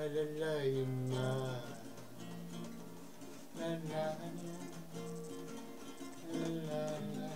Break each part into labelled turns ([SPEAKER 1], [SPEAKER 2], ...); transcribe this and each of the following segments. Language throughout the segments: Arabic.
[SPEAKER 1] لا لا يما لا لا لا لا لا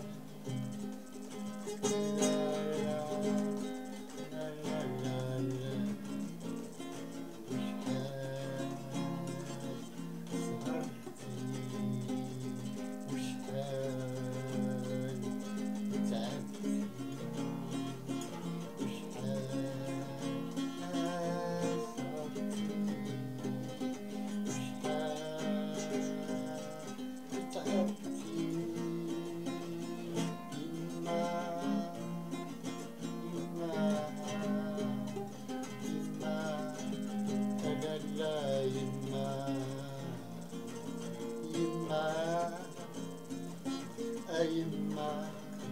[SPEAKER 1] يما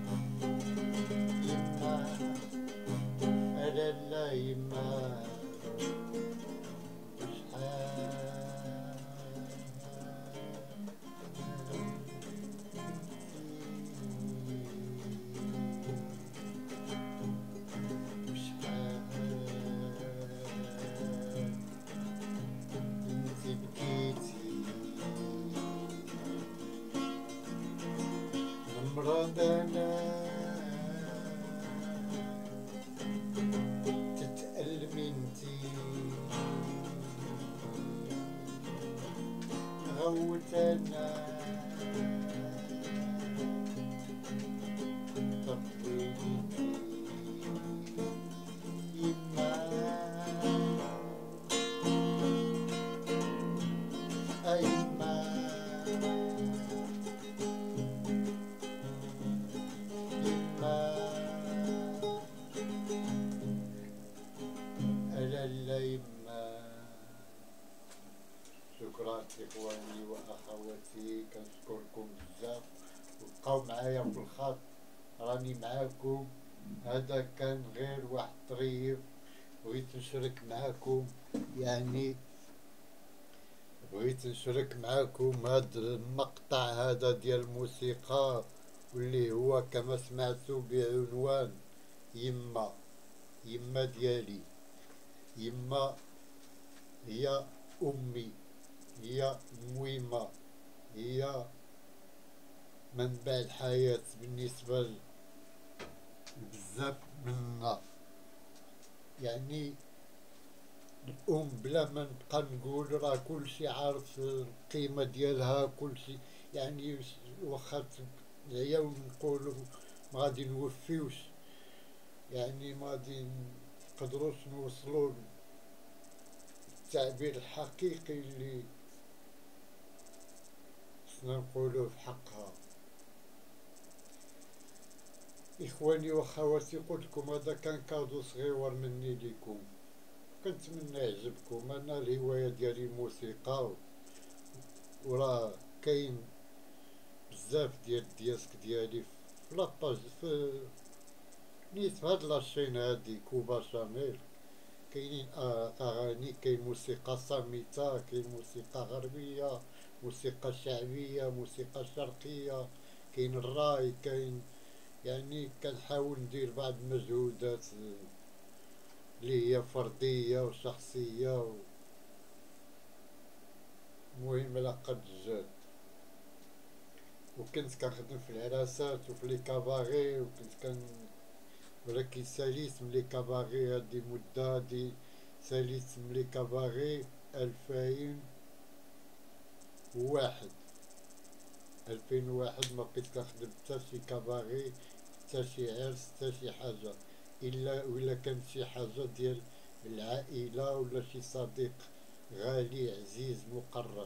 [SPEAKER 1] يما لا يما مرضنا تتألم انتي غوتنا طبيتي يما يما لا يما. شكرا اخواني واخواتي، كنشكركم بزاف وبقاو معايا في الخط، راني معاكم. هذا كان غير واحد طريف بغيت نشارك معاكم، يعني بغيت نشارك معاكم هذا المقطع هذا ديال الموسيقى، واللي هو كما سمعتوا بعنوان يما. يما ديالي، يما هي أمي، هي مهمة، هي منبع الحياة بالنسبة لبزاف منا. يعني الأم بلا ما نبقى نقول راه كلشي عارف القيمة ديالها، كلشي يعني واخا العيال نقولو ما غادي نوفيوش، يعني ما غادي نقدروش نوصلو التعبير الحقيقي اللي خصنا نقولوه في حقها. إخواني وأخواتي، قلت لكم هذا كان كادو صغير مني ليكم، كنتمنى يعجبكم. أنا الهواية ديالي الموسيقى، وراه كاين بزاف ديال الدياسك ديالي في لاباج في نيت في هاد لاشين هادي كوبا شاميل. كاينين أغاني، كاين موسيقى صامتة، كاين موسيقى غربية، موسيقى شعبية، موسيقى شرقية، كاين الراي، كاين يعني كنحاول ندير بعض المجهودات اللي هي فردية وشخصية مهم على قد الجهد. وكنت كنخدم في العراسات وفي لي كاباغي، ولكن ساليت من لي كاباغي هادي مدة هادي، ساليت من لي كاباغي 2001 ما بقيت كنخدم حتى شي كاباغي، حتى شي عرس، حتى شي حاجة، إلا كانت شي حاجة ديال العائلة ولا شي صديق غالي عزيز مقرب.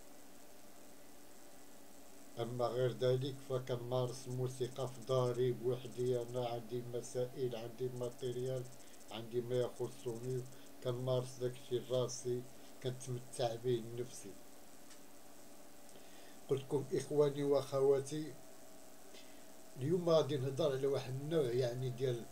[SPEAKER 1] أما غير ذلك فكنمارس الموسيقى في داري بوحدي، أنا عندي مسائل، عندي ماتيريال، عندي ما يخصني، كنمارس داكشي راسي، كنتمتع به لنفسي. قلتلكم إخواني وأخواتي، اليوم غادي نهضر على واحد النوع يعني ديال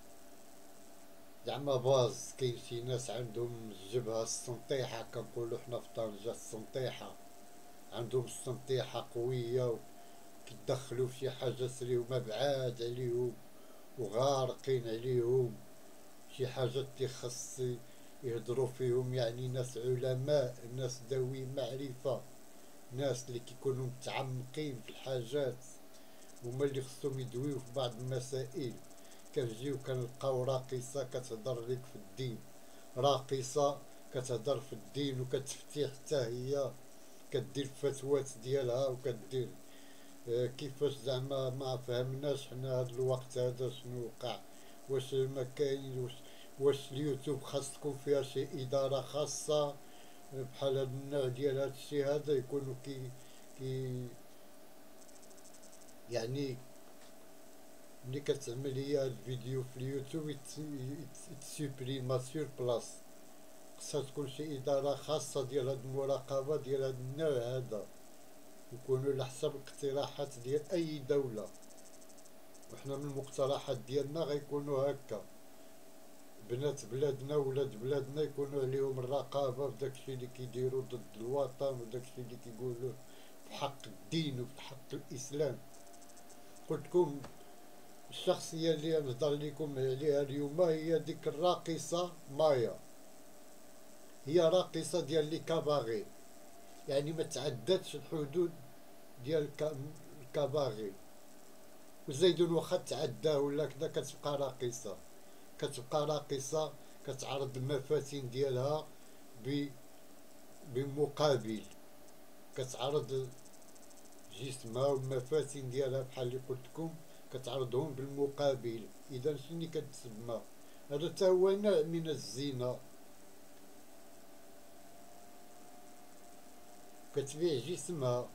[SPEAKER 1] زعما باز. كاين شي ناس عندهم الجبهة السنطيحة، كنقولو حنا في طنجة السنطيحة، عندهم السنطيحة قوية، كيدخلوا في شي حاجات اللي هما بعاد عليهم وغارقين عليهم، شي حاجات تيخص يهضروا فيهم يعني ناس علماء، ناس ذوي معرفة، ناس اللي كيكونوا متعمقين في الحاجات، هما اللي خصهم يدويو في بعض المسائل. كنجيو كنلقاو راقصة كتهضر لك في الدين، راقصة كتهضر في الدين وكتفتي حتى هي كدير الفتوات ديالها وكدير كيفاش زعما ما فهمناش حنا هاد الوقت هذا شنو وقع. واش ما كاين واش اليوتيوب خاص تكون فيها شي إدارة خاصة بحال هاد النوع ديال هاد الشي هذا، يكونوا كي يعني ملي كتعمل هي هاد الفيديو في اليوتيوب يتسوبريما سور بلاص. خاصها تكون شي إدارة خاصة ديال هاد المراقبة ديال هاد النوع هذا، يكونوا على حسب الاقتراحات ديال أي دولة، وحنا من المقترحات ديالنا غيكونوا هكا. بنات بلادنا ولاد بلادنا يكونوا عليهم الرقابة في داكشي اللي كيديروا ضد الوطن وداكشي اللي كيقولوا في حق الدين وفي حق الإسلام. قلت لكم الشخصية اللي نهضر لكم عليها اليوم هي ديك الراقصة مايا، هي راقصة ديال لي كاباغي، يعني ما تعدتش الحدود ديال الكاباغي، وزيدون واخا تعداه ولا كذا كتبقى راقصة، كتبقى راقصة كتعرض المفاتن ديالها بمقابل، كتعرض جسمها والمفاتن ديالها بحال اللي قلت لكم كتعرضهم بالمقابل. اذا شنو كتسمى هذا؟ تا هو نوع من الزنا، كتبيع جسمها.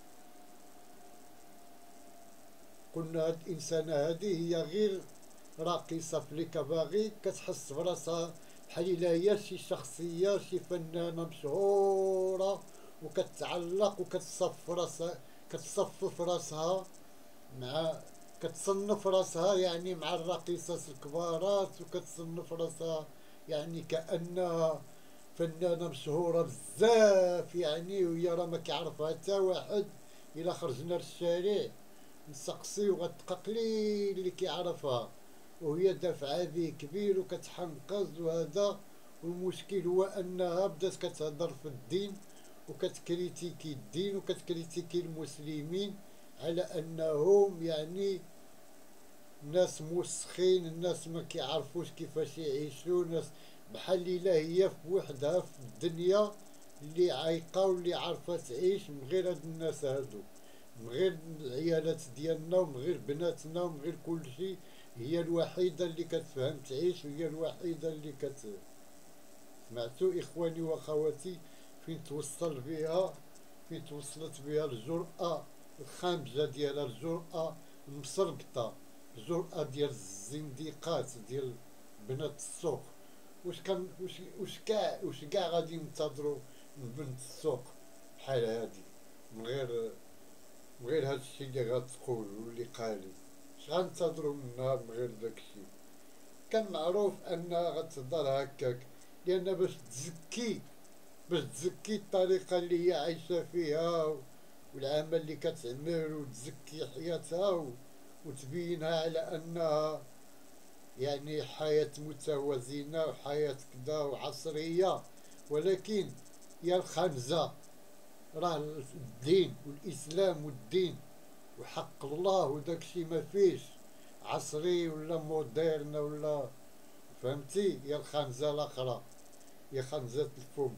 [SPEAKER 1] قلنا هاد الانسانه هذه هي غير راقصه في لي كباغي، كتحس براسها بحال الا هي شي شخصيه شي فنانه مشهوره، وكتعلق وكتصف راسها، كتصفف راسها مع، كتصنف راسها يعني مع الراقصات الكبارات، وكتصنف راسها يعني كأنها فنانة مشهورة بزاف يعني، وهي راه ما كيعرفها حتى واحد. إلا خرجنا للشارع نسقسيو غتلقى قليل اللي كيعرفها، وهي دافعة به كبير وكتحنقز وهذا. والمشكل هو أنها بدات كتهضر في الدين وكتكريتيكي الدين وكتكريتيكي المسلمين على أنهم يعني ناس موسخين، الناس ما كيعرفوش كيفاش يعيشوا، ناس بحال الا هي في وحدها في الدنيا اللي عايقه واللي عارفه تعيش من غير هاد الناس هادو، من غير العيالات ديالنا ومن غير بناتنا ومن غير كل شيء. هي الوحيده اللي كتفهم تعيش، وهي الوحيده اللي سمعتوا اخواني واخواتي فين توصل بها، فين توصلت بها الجرأة الخامجة ديالها، الجرأة المسرقطة، الجرأة ديال الزنديقات ديال بنات السوق. واش كاع غادي ينتظروا من بنت السوق بحال هادي من غير هادشي اللي غتقول واللي قالي؟ اش غنتظروا منها من غير داكشي؟ كان معروف انها غتهضر هكاك، لان باش تزكي الطريقة اللي هي عايشة فيها والعمل اللي كتعمل، وتزكي حياتها وتبينها على أنها يعني حياة متوازنة وحياة كذا وعصرية. ولكن يا الخنزة، راه الدين والإسلام والدين وحق الله وداكشي ما فيش عصري ولا مودرن ولا، فهمتي؟ يا الخنزة الأخرى، يا خنزة الفم.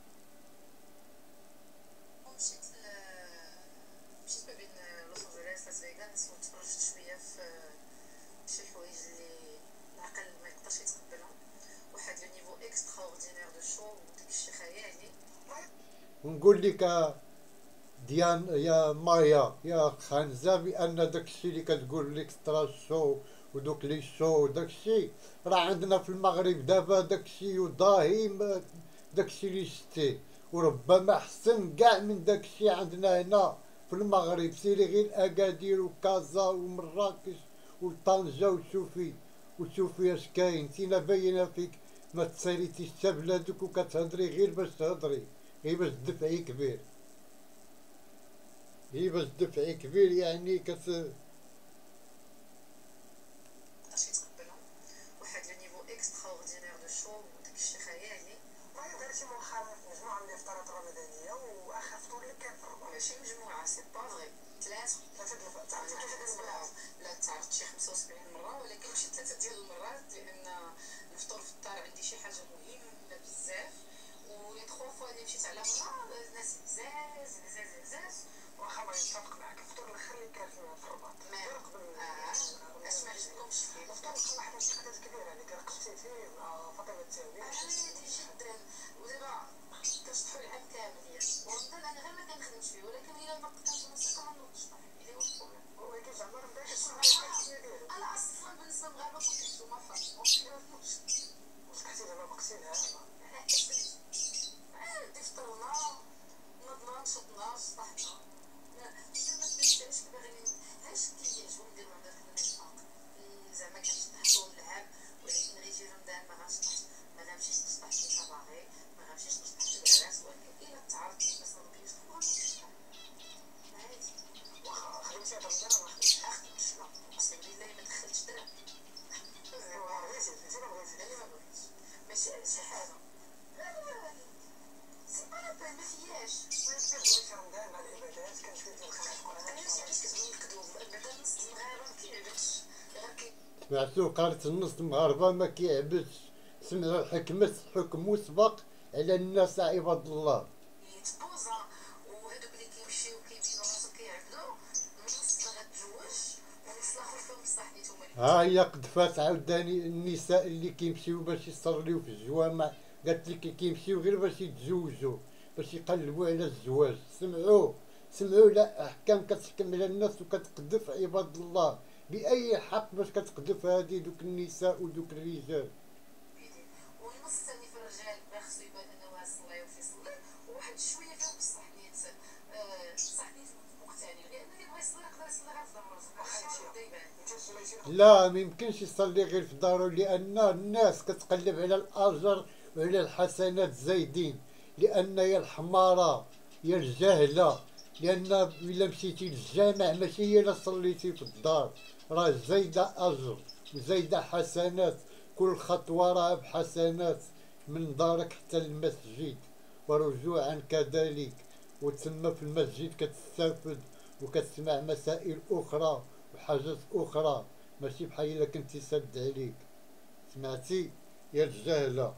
[SPEAKER 2] مشيت ما بين لوس انجلوس لاس فيغاس وتفرجت شويه في شي حوايج اللي العقل ما يقدرش يتقبلهم، واحد لو نيفو اكسترا اوردينير دو شو وداكشي خيالي.
[SPEAKER 1] ونقول لك ديان يا مايا يا خانزة بأن داكشي اللي كتقول لك ترا شو ودوك لي شو وداكشي راه عندنا في المغرب دابا داكشي وداهي داكشي اللي شتي، وربما احسن كاع من داكشي عندنا هنا في المغرب. سيري غير اكادير وكازا ومراكش وطنجة وشوفي اش كاين. تينا باينه فيك ما تساليتيش حتى بلادك وكتهضري غير باش تهضري، غير باش تدفعي كبير، هي باش دفعي كبير يعني
[SPEAKER 2] مقدرش يتقبلهم، واحد لو نيفو اكسترا اوردينير دو شو وداكشي خيالي.
[SPEAKER 3] قلتي مؤخرا مجموعه من الافطارات الرمضانيه واخر فطور اللي كان في رمضان.
[SPEAKER 2] ماشي مجموعه، سي با فغي، ثلاثه لا تعرفت شي 75 مره، ولكن ماشي 3 ديال المرات، لان الفطور في الدار عندي شي حاجه مهمه بزاف، ولي 3 فوا اللي مشيت على برا الناس بزاف.
[SPEAKER 3] واخا بغيت نتفق معك، الفطور الاخر اللي كان في الرباط
[SPEAKER 2] اش ما عجبكمش فيه؟
[SPEAKER 3] الفطور كان واحد الانتقادات كبيره اللي رقصتي فيه مع فاطمه التاوي.
[SPEAKER 2] عادي جدا، ودابا كنشطحو العام كامل يعني، ورمضان انا غير ما كنخدمش فيه، ولكن الا ما قدامش الموسيقى ما نوضش اللي هو البروبليم.
[SPEAKER 3] ولكن زعما رمضان كتكون
[SPEAKER 2] انا اصلا بالنسبه للمغاربه كنت نحسو حر،
[SPEAKER 3] وصحتي دابا بقيتي لها
[SPEAKER 2] عادي فطرنا نضنا نشطنا شطحنا، ما تنساش باغيين علاش كيعجبو ندير رمضان في النفاق، زعما كنشطح طول العام، ولكن غيجي رمضان ما غنشطحش، ما غنمشيش نشطح في كباغي، ما غنمشيش نشطح في العراس، ولكن الا تعرضت باش نبغي نشطح غنشطح عادي.
[SPEAKER 3] واخا خدمتي هذا رمضان ما خدمتش
[SPEAKER 2] لا اقسم بالله ما دخلتش درهم، ماشي على شي حاجه، لا سي با لا بال، ما فياش.
[SPEAKER 3] ولكن بغيتي رمضان مع العبادات كان شويه ديال الخلاف القرآن.
[SPEAKER 2] علاش كتبغي نكذبوا؟ بعدا نص المغاربه ما كيعبدش غير
[SPEAKER 1] سمعتو قالت النص المغاربة ما كيعبدش، سمعوا حكم مسبق على الناس عباد الله.
[SPEAKER 2] يتبوزا، وهادوك اللي كيمشيو كيبينو راسهم كيعبدو، النص غتزوج والنص الاخر فيهم بصح نيتوما اللي
[SPEAKER 1] ها هي قدفات عاوتاني النساء اللي كيمشيو باش يصليو في الجوامع، قالت لك كيمشيو غير باش يتزوجوا، باش يقلبوا على الزواج. سمعوا لا احكام كتحكم على الناس وكتقذف عباد الله. باي حق باش كتقذف هذه دوك النساء ودوك الرجال؟
[SPEAKER 2] والنص الثاني في الرجال خصو يبان انه صلي وفي صلي، وواحد شويه فيهم بصح نيت مقتنع، لان اللي بغى يصلي يقدر يصلي غير في دار راسو.
[SPEAKER 1] لا ما يمكنش يصلي غير في دارو، لان الناس كتقلب على الاجر وعلى الحسنات زايدين، لان يا الحماره يا الجهله، لان الا مشيتي للجامع ماشي هي الا صليتي في الدار، راه زايده اجر وزايده حسنات، كل خطوه راه بحسنات من دارك حتى المسجد، ورجوعا كذلك. وتسمى في المسجد كتستافد وكتسمع مسائل اخرى وحاجات اخرى، ماشي بحال الا كنتي سد عليك. سمعتي يا الجهله؟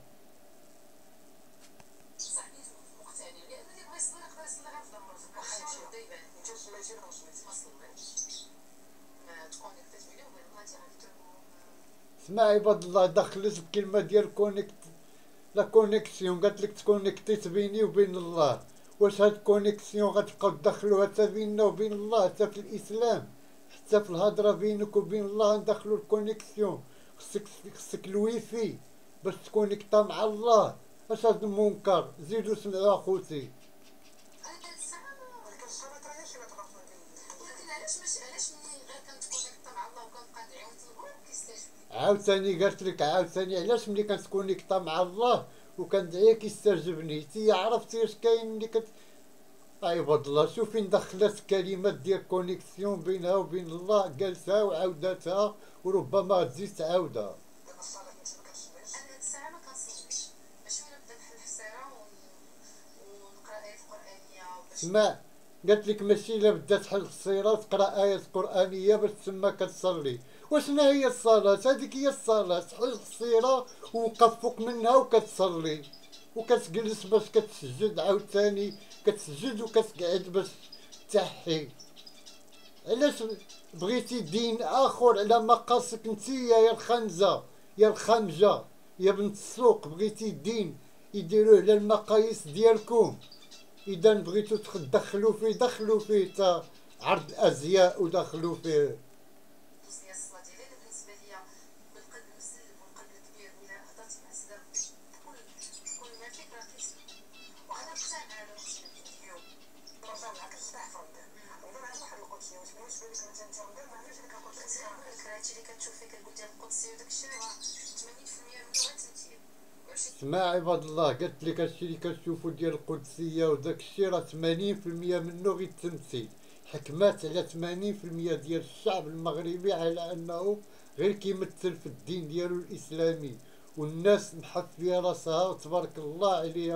[SPEAKER 2] بصح نيت مقتنع، لان اللي بغى يصلي يقدر يصلي غير في دار راسو. واخا يبدا يبان
[SPEAKER 3] انت صليتي ولا ما صليتيش؟
[SPEAKER 2] ما صليتش، ما تكونيكتيت بيني وبين الله ديريكتومون.
[SPEAKER 1] اسمع عباد الله، دخلت بكلمه ديال لا كونيكسيون، قالت لك تكونيكتيت بيني وبين الله. واش هاد كونيكسيون غتبقاو تدخلوها حتى بيننا وبين الله؟ حتى في الاسلام، حتى في الهضره بينك وبين الله ندخلو الكونيكسيون. خصك الويفي باش تكونيكتا مع الله. اش هاد المنكر؟ زيدو سمعوا اخوتي.
[SPEAKER 3] ولكن الصلاه راه هي صله الرحم
[SPEAKER 2] ولكن علاش ملي غير كنتكونيكتا مع الله وكنبقى ندعي ونطلبو كيستجيب لي؟
[SPEAKER 1] عاوتاني قالت لك علاش ملي كنتكونيكتا مع الله وكندعيه كيستجبني؟ تي عرفتي اش كاين ملي عباد الله شوفي دخلت كلمات ديال كونيكسيون بينها وبين الله، قالتها وعاودتها وربما تزيد تعاودها.
[SPEAKER 3] دابا الصلاه انت ما كتصليش؟
[SPEAKER 2] انا هاد الساعه ما كنصليش، ماشي ولا نبدا نحل الحساره ونقرا ايات قرانيه باش
[SPEAKER 1] اسمع، قالت لك ماشي الا بدات تحل الصيره وتقرا ايات قرانيه باش تسمى كتصلي. وشنا هي الصلاه؟ هذيك هي الصلاه، تحل الصيره ووقف فوق منها وكتصلي وكتجلس باش كتسجد عاوتاني، كتسجد وكتقعد باش تحي. علاش بغيتي دين اخر على مقاسك نتيا يا الخنزه يا الخمجه يا بنت السوق؟ بغيتي دين يديروه على المقاييس ديالكم. اذا بغيتو تدخلوا فيه دخلوا فيه تا عرض الازياء ودخلوا فيه.
[SPEAKER 2] ديال الصلاه ديالي. انا بالنسبه ليا بالقلب المسلم والقلب الكبير، ولا هضرت مع سيدي ربي كل ما فيك راه كيسمع، وانا مقتنعه على المسلم اليوم.
[SPEAKER 3] رمضان معاك الصباح في رمضان، رمضان عندنا واحد القدسيه، واش بالنسبه لك مثلا انت رمضان ما عندكش ديك القدسيه؟
[SPEAKER 2] هادشي اللي كتشوف فيه كنقول ديال القدسيه وداكشي راه 80% منه غير تمثيل.
[SPEAKER 1] اسمع عباد الله، قالت لك هادشي اللي كتشوفوا ديال القدسيه وداك الشيء راه 80% منه غير التمثيل. حكمات على 80% ديال الشعب المغربي على انه غير كيمثل في الدين ديالو الاسلامي، والناس محفيه راسها تبارك الله عليها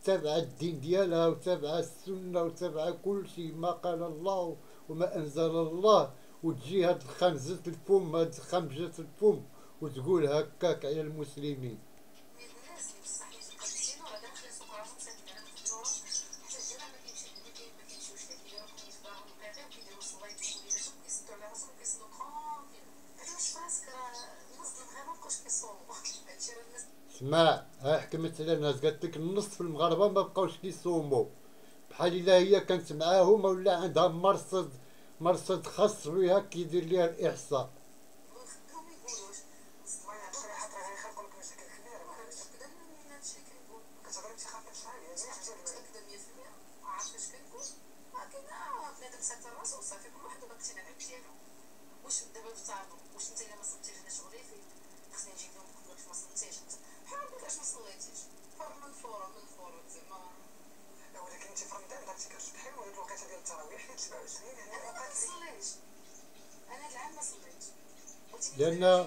[SPEAKER 1] تابعة الدين ديالها وتابعة السنة وتابعة كل شيء ما قال الله وما أنزل الله، وتجي هاد خنزة الفم هاد خنبجة الفم وتقول هكاك على المسلمين.
[SPEAKER 2] من الناس اللي بصح اللي تقدسينو راه داخل سوق راسهم ساكن على مخدوره، حتى الجماعه ما كيمشيوش ليه، كيديروا يتباهوا بالباقي وكيديروا صلايتهم وليداتهم وكيسدوا على راسهم وكيصلوا ترونكيل. علاش فراسك راه الناس المغاربه مابقاوش كيصوموا، هادشي راه الناس.
[SPEAKER 1] اسمع، ها حكمت على الناس قالت لك النص في المغاربة ما بقاوش كيصوموا، بحال الا هي كانت معاهم ولا عندها مرصد خاص بها كيدير ليها الإحصاء.
[SPEAKER 2] ما يقولوش
[SPEAKER 3] المهم هاد الشريحات راه غيخلقوا لك مشاكل كبيره.
[SPEAKER 2] متأكدة من هادشي اللي كنقول،
[SPEAKER 3] كتهضري بشي خاطر شحال يعني
[SPEAKER 2] متأكدة 100%. عارف واش كنقول؟ كاين بنادم ساتر راسو وصافي، كل واحد والاقتناعات ديالو. واش دابا نفترضوا واش انت الا ما صمتيش انا شغلي فيك، خصني نجيب لهم نقول لك ما صمتيش انت، بحال نقول لك ما صليتيش، حر من فورا زعما.
[SPEAKER 3] ولكن انت في رمضان درتي كتسبحي وهاد الوقيته ديال التراويح حيت 27 يعني
[SPEAKER 2] انا ما
[SPEAKER 3] وقت
[SPEAKER 2] كنصليش، انا هاد العام ما صليتش.
[SPEAKER 1] لأن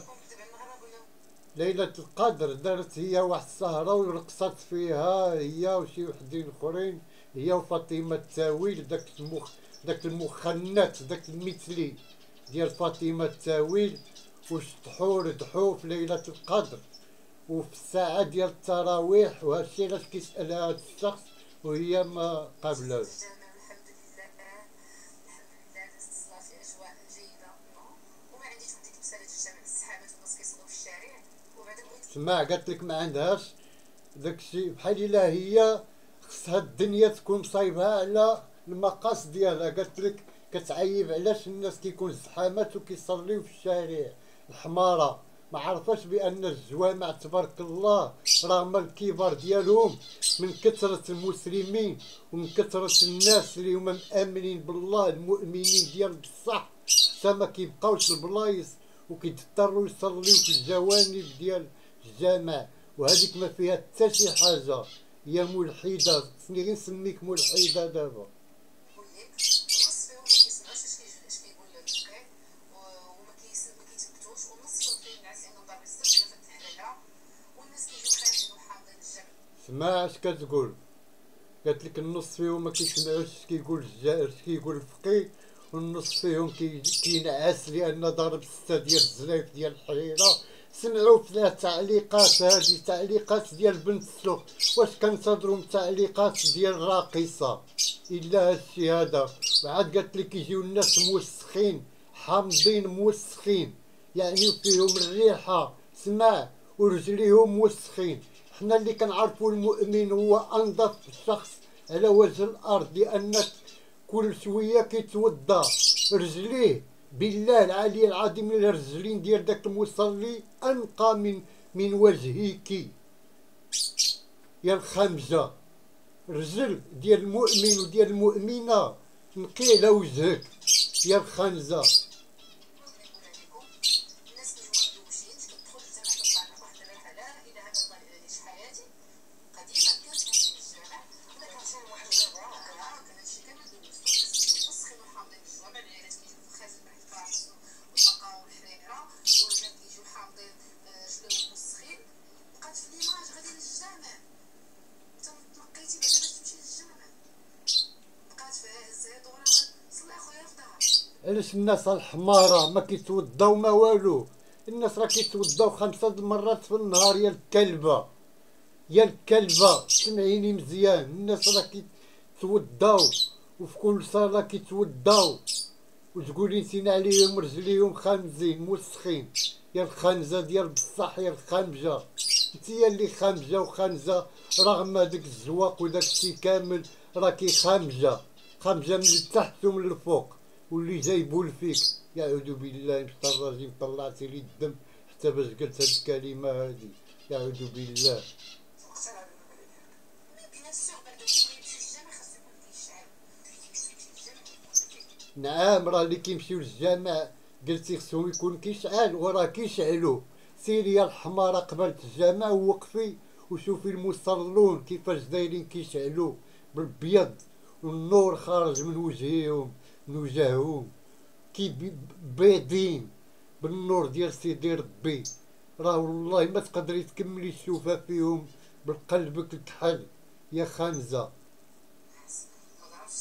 [SPEAKER 1] ليلة القدر دارت هي واحد السهرة ورقصت فيها هي وشي وحدين اخرين، هي وفاطمة التاويل، داك المخنث داك المثلي ديال فاطمة التاويل، وشطحو ردحو في ليلة القدر وفي الساعة ديال التراويح، وهادشي علاش كيسألها هاد الشخص وهي ما قابلاش.
[SPEAKER 2] الحمد لله الناس تصلى في اجواء جيده، وما عنديش وديك مساله الجامع السحابات والناس كيصلوا في الشارع. وبعد بغيت
[SPEAKER 1] سمع، قالت لك ما عندهاش داكشي، بحال الا هي خصها الدنيا تكون صايبها على المقاس ديالها. قالت لك كتعيب علاش الناس كيكون زحامات وكيصليو في الشارع الحمارة، ما عرفاش بان الجوامع تبارك الله رغم الكبار ديالهم من كثرة المسلمين ومن كثرة الناس اللي هما مآمنين بالله المؤمنين ديال بصح، حتى ما كيبقاوش البلايص وكيضطروا يصليو في الجوانب ديال الجامع، وهذيك ما فيها حتى شي حاجة، هي ملحدة. خصني غير نسميك ملحدة دابا.
[SPEAKER 2] نقول لك النص فيهم ما كيسمعوش اش كيقول الفقيه، وما كيتثبتوش، والنص فيهم كينعس انه دار السر ولا فتح عليها، والناس كيجيو خارجين وحافظين الجامع.
[SPEAKER 1] سمع اش كتقول، قالت لك النص فيهم ما كيسمعوش اش كيقول الفقيه، والنص فيهم كينعس لان ضرب 6 ديال الزلايف ديال الحريره. سمعوا فيها تعليقات، هذه تعليقات ديال بنت السوق، واش كنتظروا من تعليقات ديال راقصه الا هادشي هذا؟ وعاد قالت لك يجيو الناس موسخين حامضين موسخين، يعني فيهم الريحه، سمع، ورجليهم موسخين. حنا اللي كنعرفوا المؤمن هو انظف شخص على وجه الارض، لانك كل شويه كيتوضا رجليه، بالله العلي العظيم الرجلين ديال داك المصلي انقى من وجهك يا الخمجه. رجل ديال المؤمن وديال المؤمنه نقي على وجهك يا الخنزه.
[SPEAKER 2] الناس كيجيو مدوشين، كتدخل الجامع كتطلع لك واحد الريحه لا اله الا الله اللي عايش حياتي قديما كنت كنمشي للجامع ولا كنمشي لواحد الجامع كان هادشي كامل دوزتو، الناس كيجيو مسخين وحامضين الجوامع، العائلات كيجيو في خازن واحد الكراس والبقاء والحريره، والرجال كيجيو حامضين رجليهم مسخين. بقات في ليماج غادي للجامع، انت تنقيتي بعدا باش تمشي للجامع، بقات في زيدوره صلي اخويا في دار.
[SPEAKER 1] علاش الناس الحمارة ما كيتوضاو ما والو؟ الناس راه كيتوضاو 5 المرات في النهار يا الكلبة يا الكلبة، سمعيني مزيان، الناس راه كيتوضاو وفي كل صلاة كيتوضاو، وتقولي نسينا عليهم رجليهم خامزين موسخين يا الخنزة ديال بصح يا الخنجة. انتيا اللي خامجة وخنزة رغم هذاك الزواق وداك الشي كامل راكي خامجة من التحت ومن الفوق، واللي جايبول فيك يعوذ بالله من الشيطان الرجيم، طلعتي لي الدم حتى باش قلت هاد الكلمة هادي، يعوذ بالله.
[SPEAKER 3] مقتنع بالمبادئ ديالك.
[SPEAKER 2] مي بيان سور بعدا كي بغا يمشي للجامع خاصو يكون كيشعل، الجامع يكون فيه.
[SPEAKER 1] نعم، راه اللي كيمشيو للجامع قلتي خصهم يكون كيشعل وراه كيشعلو. سيري يا الحمارة قبالة الجامع ووقفي وشوفي المصلون كيفاش دايرين كيشعلو بالبيض والنور خارج من وجههم من وجههم كي بيضين بالنور ديال سيدي ربي. راه والله ما تقدري تكملي تشوفها فيهم بقلبك الكحل يا خانزة.
[SPEAKER 2] ما نعرفش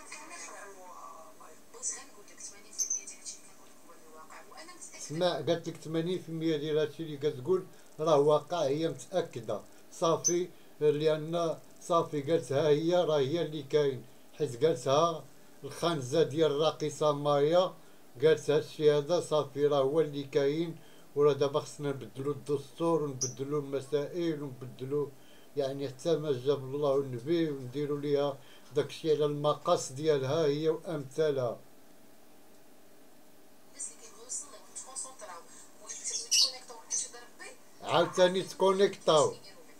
[SPEAKER 2] بغيت غير نقول لك 80% ديال هادشي اللي كنقول لك هو الواقع، وانا متاكده.
[SPEAKER 1] اسمع، قالت لك 80% ديال هادشي اللي كتقول راه واقع، هي متأكدة صافي، لأن صافي قالتها هي، راه هي اللي كاين، حيت قالتها الخانزة ديال الراقصة مايا، قالت هادشي هذا صافي راه هو اللي كاين. وراه دابا خصنا نبدلو الدستور ونبدلو المسائل ونبدلو يعني حتى ما جاب الله والنبي، ونديرو ليها داكشي على المقاس ديالها هي وأمثالها.
[SPEAKER 2] الناس اللي كيبغيو يصليو متكونسونطراو ويتكونيكطاو مع شي ضرب بي
[SPEAKER 1] عاوتاني تكونيكطاو.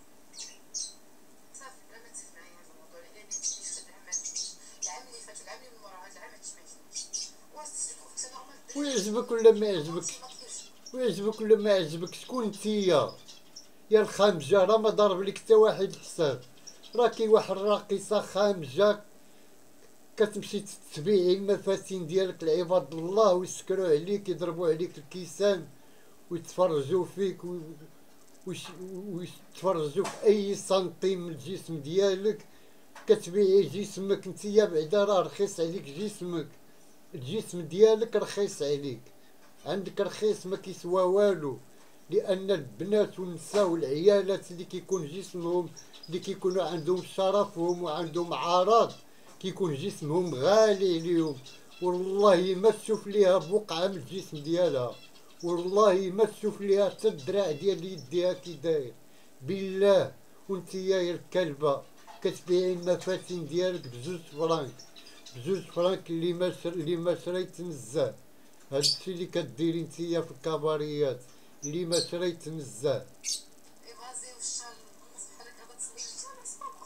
[SPEAKER 2] صافي بلا ما تسف معايا هذا الموضوع، لان متمشيش في العام ما تمشيش، العام اللي فات والعام اللي من مورا هذا العام هادشي ما يتمشيش. وسي نورمال
[SPEAKER 1] ويعجبك ولا ما يعجبكش، ويعجبك ولا ما يعجبك، شكون نتيا يا الخامجة؟ راه ما ضرب لك حتى واحد الحساب، راكي واحد الراقصة خامجة كتمشي تتبيعي المفاتن ديالك لعباد الله ويسكروا عليك، يضربوا عليك الكيسان ويتفرجوا فيك ويتفرجوا في اي سنتيم من الجسم ديالك. كتبيعي جسمك نتيا، بعدا راه رخيص عليك جسمك، الجسم ديالك رخيص عليك، عندك رخيص ما كيسوى والو. لان البنات والنساء والعيالات اللي كيكون جسمهم، اللي كيكونوا عندهم شرفهم وعندهم عراض، كيكون جسمهم غالي عليهم، والله ما تشوف ليها بوقعه من الجسم ديالها، والله ما تشوف ليها حتى الدراع ديال يديها كي داير بالله. وانتيا يا الكلبه كتبيعي المفاتن ديالك بجوج فرانك، بجوج فرانك اللي ما شريت نزاه. هادشي اللي كديري نتيا في الكباريات، اللي ما شريت نزاه.
[SPEAKER 2] ايفازي والشال النص بحال هكا بتصلي الشال صباح.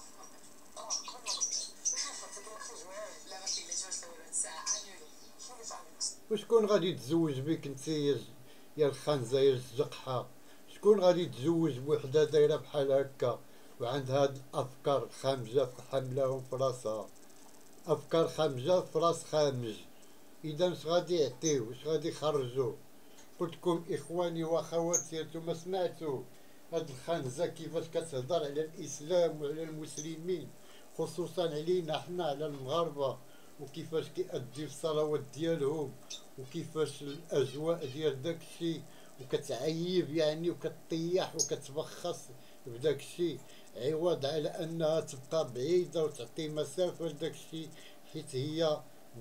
[SPEAKER 2] لا ما كاين لا جوج ولا ساعه انولو.
[SPEAKER 3] شنو اللي تعمل؟
[SPEAKER 1] وشكون غادي تزوج بك نتيا يا الخنزه يا الزقحه؟ شكون غادي تزوج بوحده دايره بحال هكا وعندها هاد الافكار خامجه حاملاهم في راسها، افكار خامجه في راس خامج؟ اذا اش غادي يعطيو، واش غادي يخرجوا؟ قلت لكم اخواني واخواتي، انتم سمعتوا هاد الخنزه كيفاش كتهضر على الاسلام وعلى المسلمين، خصوصا علينا حنا على المغاربه، وكيفاش كيأديو الصلوات ديالهم، وكيفاش الاجواء ديال داكشي، وكتعيب يعني وكتطيح وكتبخص بداكشي، عوض على انها تبقى بعيده وتعطي مسافه لداكشي، حيت هي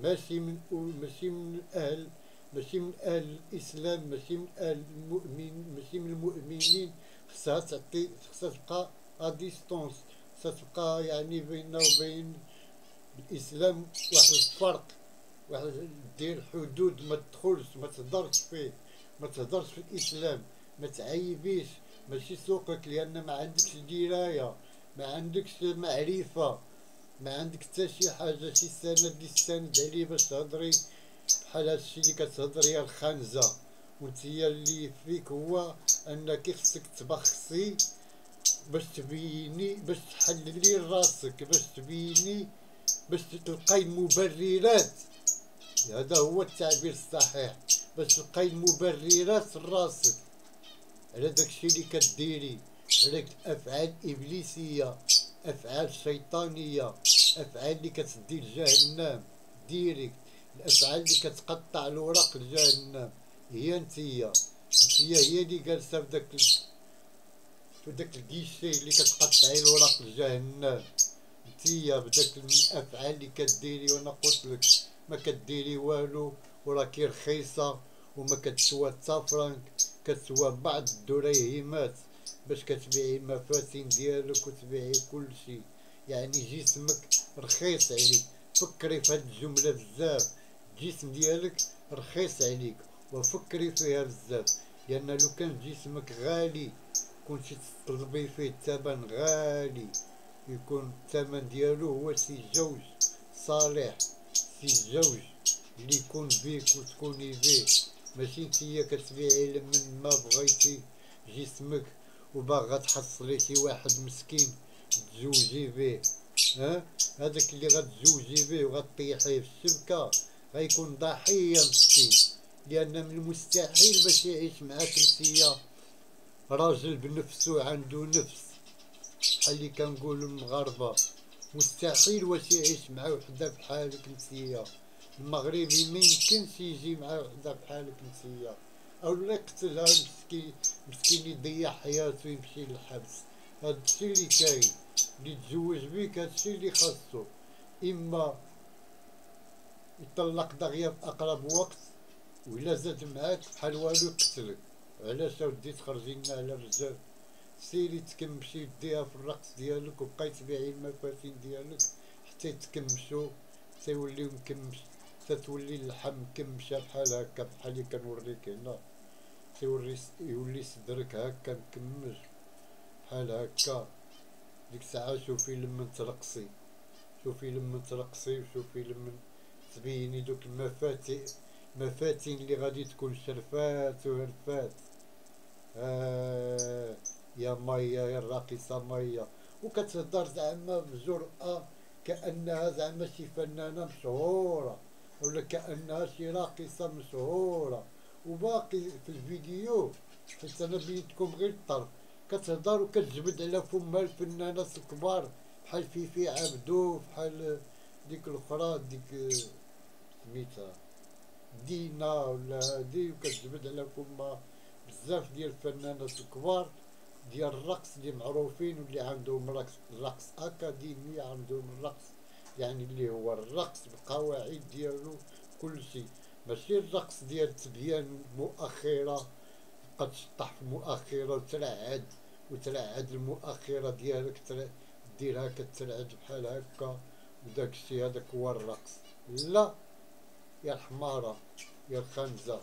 [SPEAKER 1] ماشي من اهل الاسلام، ماشي من اهل المؤمن، ماشي من المؤمنين. خصها تعطي، خصها تبقى اديستونس، خصها تبقى يعني بيننا وبين الاسلام واحد الفرق، واحد دير حدود، ما تدخلش ما تهضرش فيه، ما تهضرش في الاسلام، ما تعيبيش، ماشي سوقك، لان ما عندكش درايه، ما عندكش معرفه، ما عندك حتى شي حاجه، شي سند اللي تستند عليه باش تهضري بحال هادشي اللي كتهضري يا الخنزه. وانتيا اللي فيك هو انك خصك تبخصي باش تبيني، باش تحللي راسك، باش تبيني، باش تلقاي المبررات، هذا هو التعبير الصحيح، باش تلقاي المبررات لراسك على داكشي اللي كديري، على افعال ابليسيه، افعال شيطانيه، افعال اللي كتدي لجهنم ديريكت، الافعال اللي كتقطع الوراق لجهنم، هي نتيا هي اللي جالسه في داك الكيشي اللي كتقطعي الوراق لجهنم، نتيا بداك الافعال اللي كديري. وانا قلت لك ما كديري والو، وراكي رخيصه وما كتسوى حتى فرانك، كتسوى بعض الدريهمات باش كتبيعي المفاتن ديالك وتبيعي كلشي، يعني جسمك رخيص عليك. فكري في هاد الجمله بزاف، الجسم ديالك رخيص عليك، وفكري فيها بزاف، لان لو كان جسمك غالي كنتي تطلبي فيه الثمن غالي، يكون الثمن ديالو هو سي زوج صالح، سي زوج اللي يكون بيك وتكوني بيه، ماشي نتيا كتبيعي من ما بغيتي جسمك وباغا تحصلي شي واحد مسكين تزوجي بيه. هذاك اللي غتزوجي بيه وغطيحيه في الشبكه غيكون ضحيه مسكين، لان من المستحيل باش يعيش معاك نتيا راجل بنفسه عنده نفس، بحال اللي كنقولو المغاربة مستحيل واش يعيش مع وحدة بحالك نتيا. المغربي ميمكنش يجي مع وحدة بحالك نتيا، او لا يقتلها مسكين، مسكين يضيع حياته يمشي للحبس. هادشي اللي كاين، اللي تزوج بيك هادشي اللي خاصو، اما يطلق دغيا في اقرب وقت، وإلا زاد معاك بحال والو يقتلك. علاش اودي تخرجي لنا على الرجال؟ سيري تكمشي ديها في الرقص ديالك وبقاي تبيعي المفاتن ديالك حتى يتكمشو، حتى يوليو مكمش، حتى تولي اللحم مكمشة بحال هكا، بحال اللي كنوريك هنا، يولي صدرك هكا مكمش بحال هكا. ديك الساعة شوفي لمن ترقصي، شوفي لمن ترقصي، وشوفي لمن تبيني دوك المفاتن اللي غادي تكون شرفات وهرفات. يا مايا يا الراقصة مايا، وكتهضر زعما بجرأة كأنها زعما شي فنانة مشهورة، ولا كأنها شي راقصة مشهورة، وباقي في الفيديو حيت أنا بينتكم غير الطرف كتهضر وكتجبد على فمها الفنانات الكبار بحال فيفي عبدو، بحال ديك الأخرى ديك سميتها دينا ولا هادي، وكتجبد على فمها بزاف ديال الفنانات الكبار ديال الرقص اللي معروفين واللي عندهم رقص اكاديمي، عندهم الرقص يعني اللي هو الرقص بقواعد ديالو كلشي، ماشي الرقص ديال تبيان مؤخرة قد تشطح في مؤخرة وترعد المؤخرة ديالك ديرها كترعد بحال هكا، وداك الشي هذاك هو الرقص. لا يا الحمارة يا الخنزة،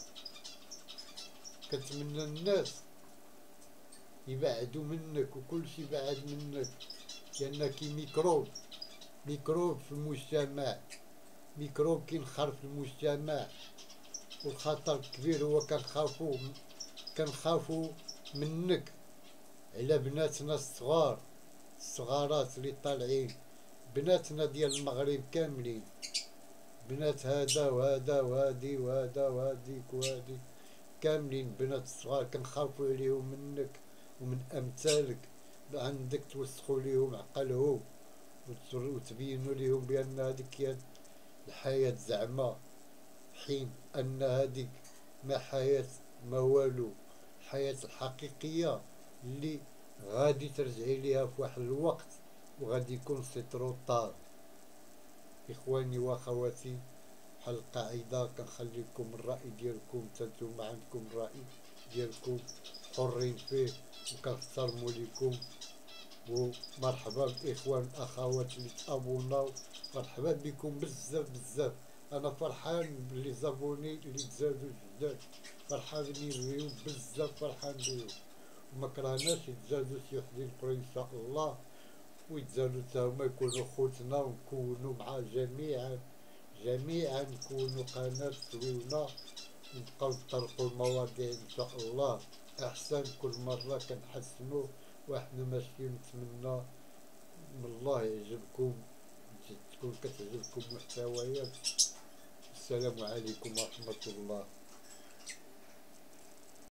[SPEAKER 1] كنتمنى الناس يبعدوا منك وكلشي بعد منك، لأنك ميكروب في المجتمع، ميكروب كينخر في المجتمع. والخطر الكبير هو كنخافو منك على بناتنا الصغارات اللي طالعين، بناتنا ديال المغرب كاملين، بنات هذا وهذا وهادي وهذا وهاديك وهادي كاملين بنات الصغار، كنخافو عليهم منك ومن امثالك. عندك توسخوا ليهم عقلهم وتبينوا ليهم بان هذيك هي الحياة زعما، حين ان هذيك ما حياة ما والو. الحياة الحقيقية اللي غادي ترجعي ليها في واحد الوقت وغادي يكون سي ترو طار. اخواني واخواتي، بحال القاعدة كنخليكم الرأي ديالكم، نتوما عندكم الرأي ديالكم حرين فيه وكنحترمو ليكم. ومرحبا بالاخوان الاخوات اللي تابوناو، مرحبا بكم بزاف بزاف. انا فرحان بلي زابوني اللي تزادوا جداد، فرحان بيهم بزاف، فرحان بيهم، وما كرهناش يتزادوا شي وحدين اخرين ان شاء الله، ويتزادوا تا هما يكونوا خوتنا، ونكونوا مع جميعا نكونوا قناة زوينة، ونبقاو نطرقوا المواضيع ان شاء الله احسن كل مرة كنحسنوا. وإحنا ماشيين نتمنى من الله يعجبكم، تكون كتعجبكم محتويات. السلام عليكم ورحمة الله.